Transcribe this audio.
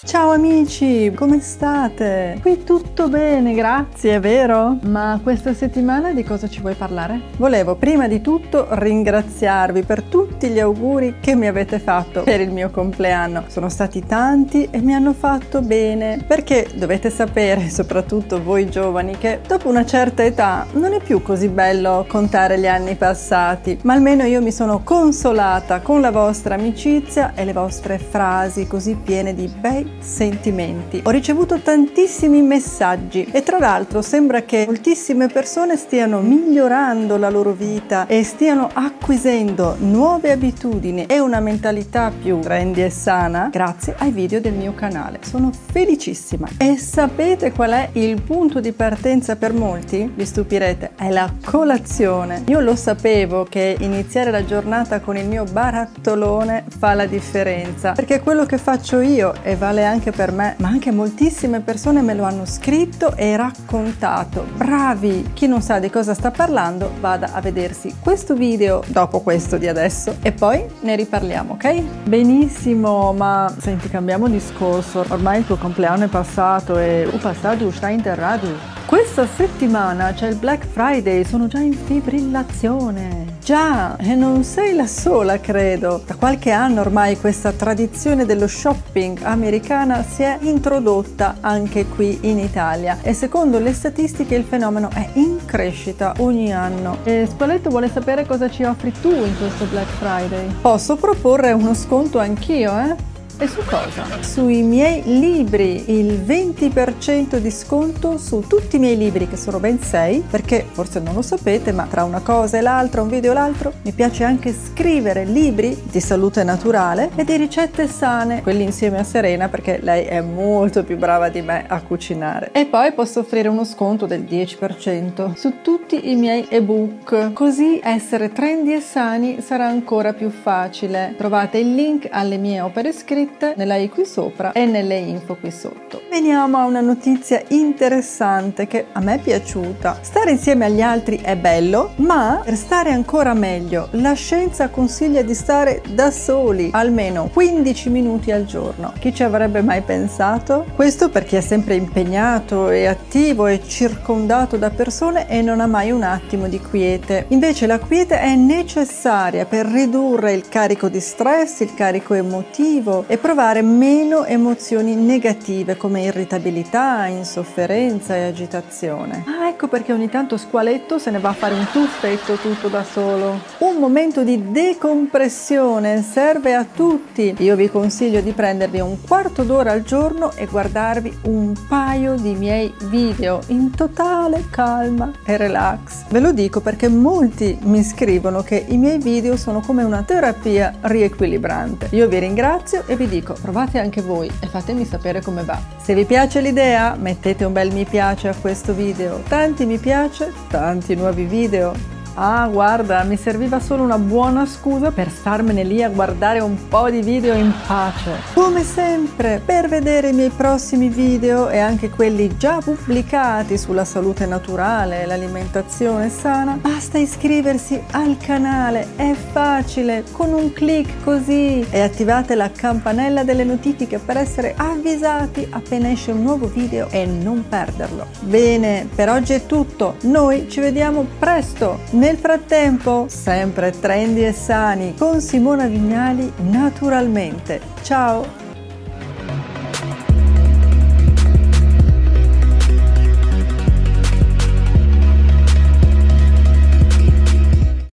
Ciao amici, come state? Qui tutto bene, grazie, vero? Ma questa settimana di cosa ci vuoi parlare? Volevo prima di tutto ringraziarvi per tutti gli auguri che mi avete fatto per il mio compleanno. Sono stati tanti e mi hanno fatto bene, perché dovete sapere, soprattutto voi giovani, che dopo una certa età non è più così bello contare gli anni passati, ma almeno io mi sono consolata con la vostra amicizia e le vostre frasi così piene di bei sentimenti. Ho ricevuto tantissimi messaggi e tra l'altro sembra che moltissime persone stiano migliorando la loro vita e stiano acquisendo nuove abitudini e una mentalità più trendy e sana grazie ai video del mio canale. Sono felicissima. E sapete qual è il punto di partenza per molti? Vi stupirete, è la colazione. Io lo sapevo che iniziare la giornata con il mio barattolone fa la differenza, perché quello che faccio io, e vale anche per me, ma anche moltissime persone me lo hanno scritto e raccontato. Bravi! Chi non sa di cosa sta parlando vada a vedersi questo video dopo questo di adesso e poi ne riparliamo, ok? Benissimo, ma senti, cambiamo discorso. Ormai il tuo compleanno è passato e o passato sta interrato. Questa settimana c'è il Black Friday, sono già in fibrillazione. Già, e non sei la sola, credo. Da qualche anno ormai questa tradizione dello shopping americana si è introdotta anche qui in Italia e secondo le statistiche il fenomeno è in crescita ogni anno. E Spoleto vuole sapere cosa ci offri tu in questo Black Friday. Posso proporre uno sconto anch'io, eh? E su cosa? Sui miei libri, il 20% di sconto su tutti i miei libri, che sono ben 6, perché forse non lo sapete, ma tra una cosa e l'altra, un video e l'altro, mi piace anche scrivere libri di salute naturale e di ricette sane, quelli insieme a Serena, perché lei è molto più brava di me a cucinare. E poi posso offrire uno sconto del 10% su tutti i miei ebook, così essere trendy e sani sarà ancora più facile. Trovate il link alle mie opere scritte nella i qui sopra e nelle info qui sotto. Veniamo a una notizia interessante che a me è piaciuta. Stare insieme agli altri è bello, ma per stare ancora meglio la scienza consiglia di stare da soli almeno 15 minuti al giorno. Chi ci avrebbe mai pensato? Questo per chi è sempre impegnato e attivo e circondato da persone e non ha mai un attimo di quiete. Invece la quiete è necessaria per ridurre il carico di stress, il carico emotivo e provare meno emozioni negative come irritabilità, insofferenza e agitazione. Ah, ecco perché ogni tanto Squaletto se ne va a fare un tuffetto tutto da solo. Un momento di decompressione serve a tutti. Io vi consiglio di prendervi un quarto d'ora al giorno e guardarvi un paio di miei video in totale calma e relax. Ve lo dico perché molti mi scrivono che i miei video sono come una terapia riequilibrante. Io vi ringrazio e vi dico, provate anche voi e fatemi sapere come va. Se vi piace l'idea, mettete un bel mi piace a questo video. Tanti mi piace, tanti nuovi video. Ah, guarda, mi serviva solo una buona scusa per starmene lì a guardare un po' di video in pace. Come sempre, per vedere i miei prossimi video e anche quelli già pubblicati sulla salute naturale e l'alimentazione sana, basta iscriversi al canale, è facile, con un clic così, e attivate la campanella delle notifiche per essere avvisati appena esce un nuovo video e non perderlo. Bene, per oggi è tutto, noi ci vediamo presto! Nel frattempo, sempre trendy e sani con Simona Vignali naturalmente. Ciao!